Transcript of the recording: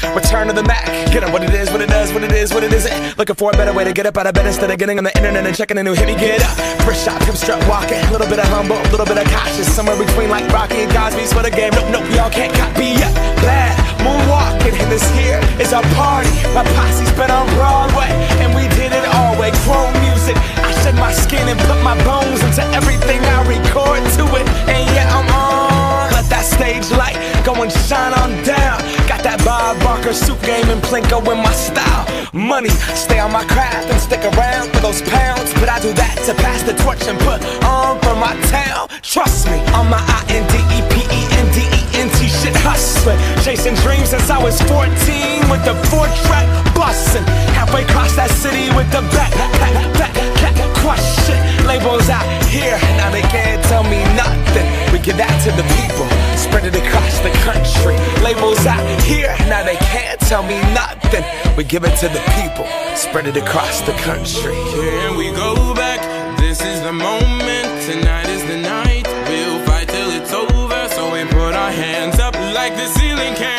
Return to the Mac. Get up what it is, what it does, what it is, what it isn't. Looking for a better way to get up out of bed instead of getting on the internet and checking a new hit. Me get up. First shot, hip strut walking. A little bit of humble, a little bit of cautious. Somewhere between like Rocky and Cosby's for the game. Nope, nope, y'all can't copy yet. Glad moonwalking, and this here is our party. My posse's been on Broadway, and we did it all way. Chrome music. I shed my skin and put my bones into everything I record to it. And yeah, I'm on. Let that stage light go and shine on down. Got that Bob Barker suit game and Plinko in my style. Money, stay on my craft and stick around for those pounds. But I do that to pass the torch and put on for my town. Trust me, on my INDEPENDENT shit hustling. Chasing dreams since I was 14 with the 4-track bustin'. Halfway across that city with the back crush shit. Labels out here, now they can't tell me nothing. We give that to the people, spread it across the country. Labels out here, now they can't tell me nothing. We give it to the people, spread it across the country. Here we go back, this is the moment. Tonight is the night, we'll fight till it's over. So we put our hands up like the ceiling can.